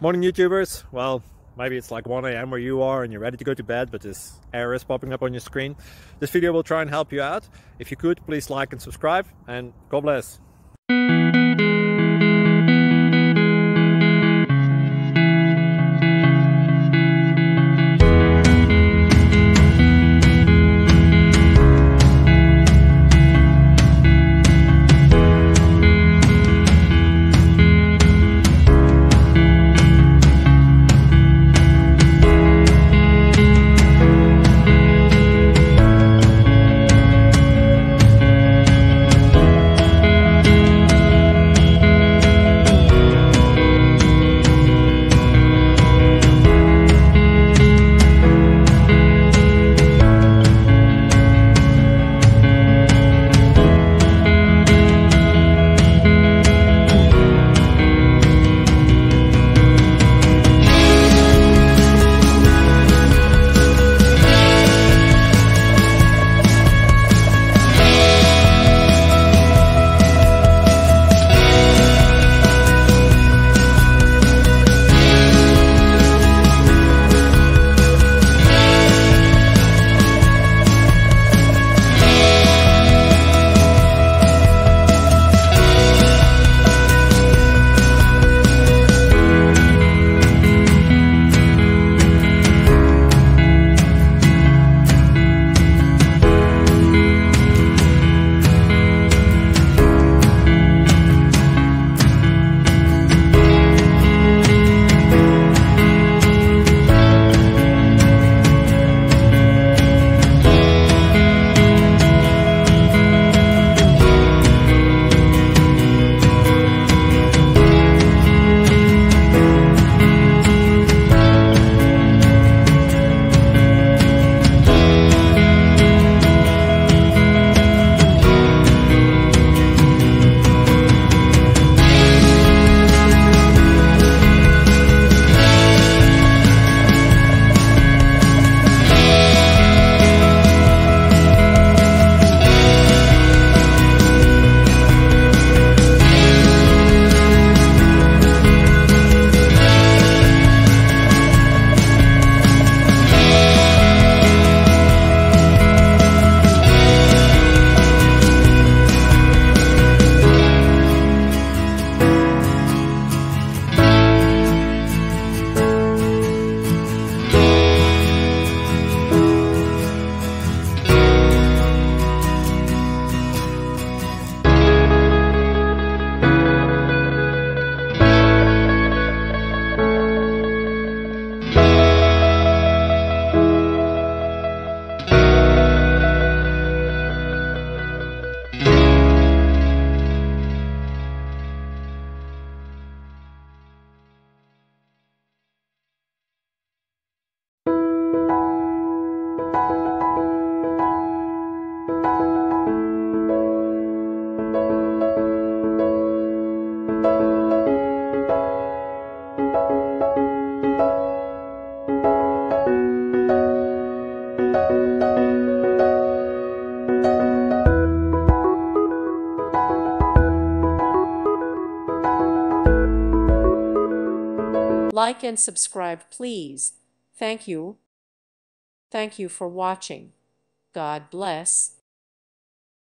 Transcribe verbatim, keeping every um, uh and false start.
Morning YouTubers. Well, maybe it's like one A M where you are and you're ready to go to bed, but this error is popping up on your screen. This video will try and help you out. If you could, please like and subscribe, and God bless. Like and subscribe, please. Thank you. Thank you for watching. God bless.